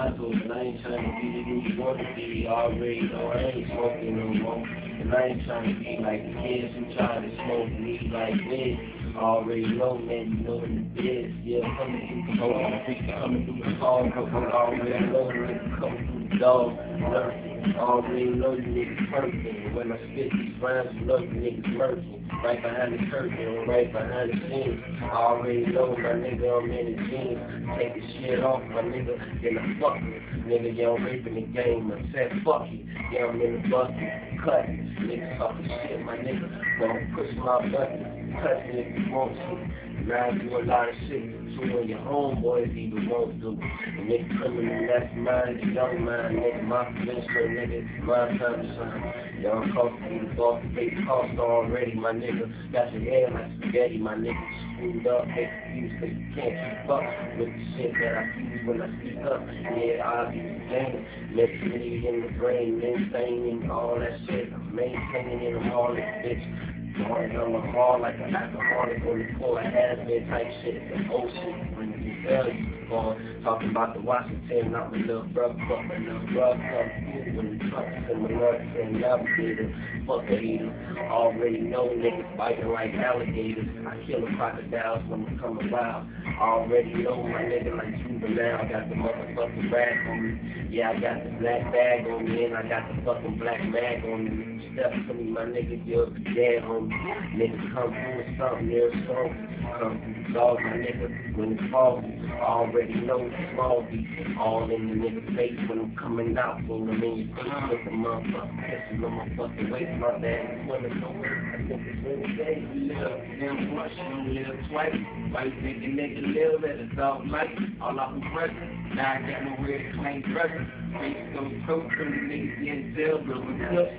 Chicago, and I ain't trying to be the New York city. Already know I ain't smoking no more. And I ain't trying to be like the kids who try to smoke weed like this. Already know, man, you know what it is. Yeah, coming through the hole, coming through the hall, already know niggas coming through the door. Already know you niggas perfect. When I spit these rhymes, you know you niggas murky. Right behind the curtain, right behind the scenes. I already know my nigga, I'm in the jeans. Take the shit off, my nigga, then I fuck it. Nigga, yeah, I'm raping the game. I said, fuck it. Yeah, I'm in the bucket. Cut it. Niggas talking shit, my nigga. Don't push my button. Cut it if you want to. Now I do a lot of shit. So when your homeboys even won't do. And nigga criminal, that's mine, it's young mind, nigga. My finisher, nigga, it's my time to shine. Y'all cost me the boss, they cost already, my nigga. Got your head like spaghetti, my nigga. Screwed up, they confused, cause you can't keep up with the shit that I use when I speak up. Yeah, I'll be the game. Mentally in the brain, maintaining all that shit. I'm maintaining in the all this bitch. I'm a hard like an alcoholic on the floor, a has-been type shit. Oh shit, when you tell you talking about the Washington, not my little brother, but my little brother come through when the trucks and my nuts and navigator, fuck a hater. Already know niggas biting like alligators. I kill the crocodiles when they come around. Already know my nigga like juvenile. I got the motherfucking rag on me. Yeah, I got the black bag on me and I got the fucking black mag on me. Step to me, my nigga, you'll be dead on me. Niggas come through with something near strong. Come through the dog, my nigga, when it's foggy. Already know it's small beat. All in the nigga's face when I'm coming out. When I'm in your face with the motherfucker pissing on my fucking waist. My bad is women don't work. I think it's Wednesday. We live damn once, you don't live twice. Why you think a nigga live at a dog life? All off the present. Now I got nowhere to claim present. Face goes close from the niggas getting jail, but we still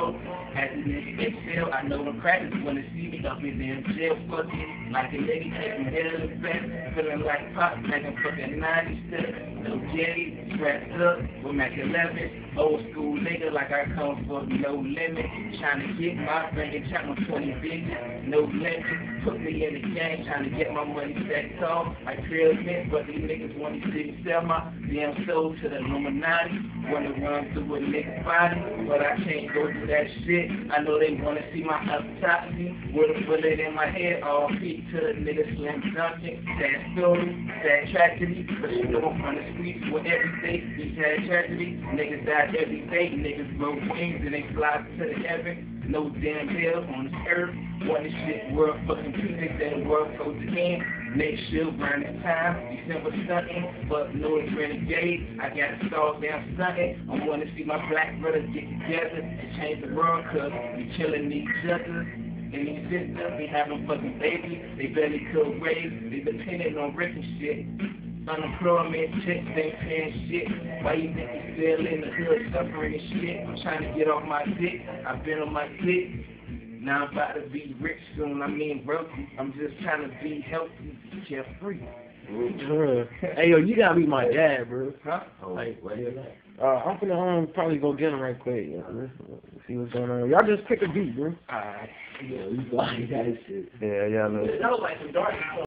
as a nigga exhale, I know the crackers wanna see me up in damn jail, fucking like a nigga taking head of the bed, feeling like pop, like I'm fucking 90 still, no jetty, strapped up with Mac 11, old school nigga like I come for no limit, trying to get my friend and chop my 20 bitches, no limit, put me in the game, trying to get my money stacked off, I trail mint, but these niggas wanna see me sell my damn soul to the Illuminati, wanna run through a nigga's body, but I can't go through that shit. I know they wanna see my autopsy with a bullet in my head, all feet to the nigga Slim Dunkin. Sad story, sad tragedy, but you know I'm from the streets where every day we sad tragedy. Niggas die every day, niggas grow wings and they fly to the heaven. No damn hell on this earth. What this shit world fucking two, they said the world goes to end. Next year, around this time, December stunting, but no it's renegade. I got to start down stunting. I want to see my black brothers get together and change the world, cause we killing each other. And these sisters, they having fucking babies, they barely could raise, they depending on rich and shit. Unemployment, checks ain't paying shit. Why you think you still in the hood suffering and shit? I'm trying to get off my dick, I've been on my dick. Now I'm about to be rich soon, I mean broke. I'm just trying to be healthy, carefree. Hey yo, you gotta meet my dad, bro. Huh? Like, I'm gonna probably go get him right quick. See what's going on. Y'all just pick a beat, bro. Alright. Yeah, you got that shit. Yeah, no. That was like some dark